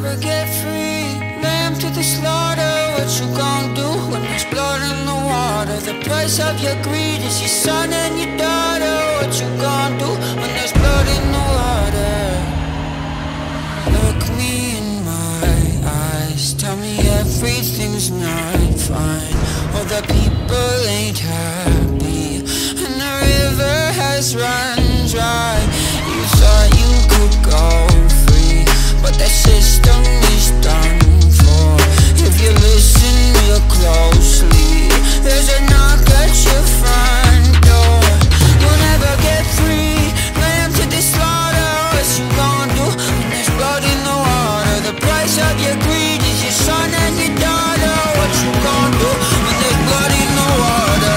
never get free. Lamb to the slaughter. What you gon' do when there's blood in the water? The price of your greed is your son and your daughter. What you gon' do when there's blood in the water? Look me in my eyes, tell me everything's not fine. All the people ain't happy, and the river has run dry. You thought you could go free, but that system is done for. If you listen real closely, there's a knock at your front door. You'll never get free. Lamb to the slaughter. What you gon' do when there's blood in the water? The price of your greed is your son and your daughter. What you gon' do when there's blood in the water?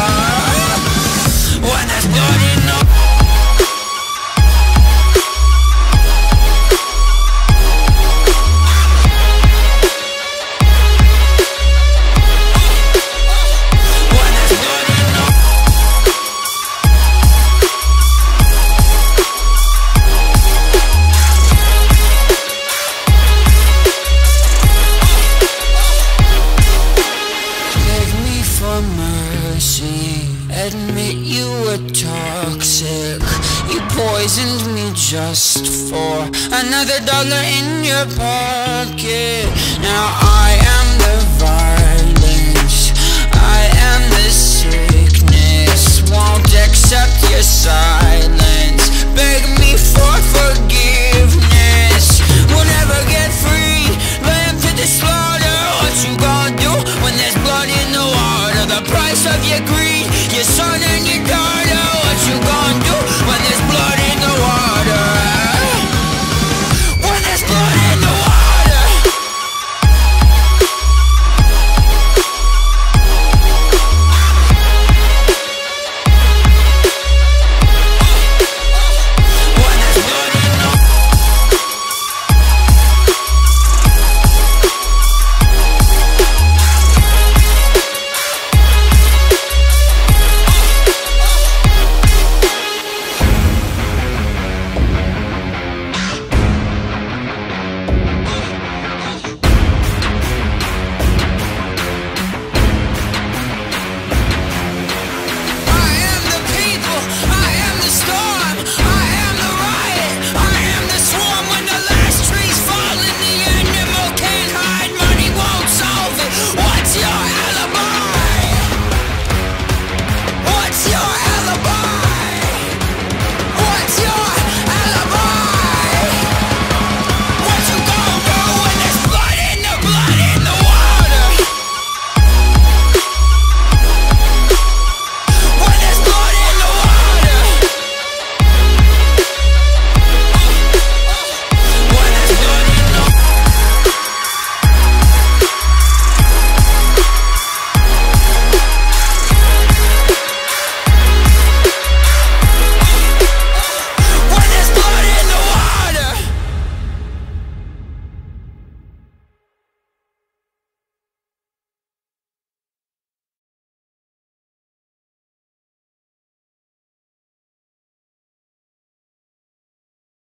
When there's blood in the water. Admit you were toxic. You poisoned me just for another dollar in your pocket. Now I am the violence, I am the sickness. Won't accept your silence, beg me for forgiveness. We'll never get free. Lamb to the slaughter. What you gon' do when there's blood in the water? The price of your greed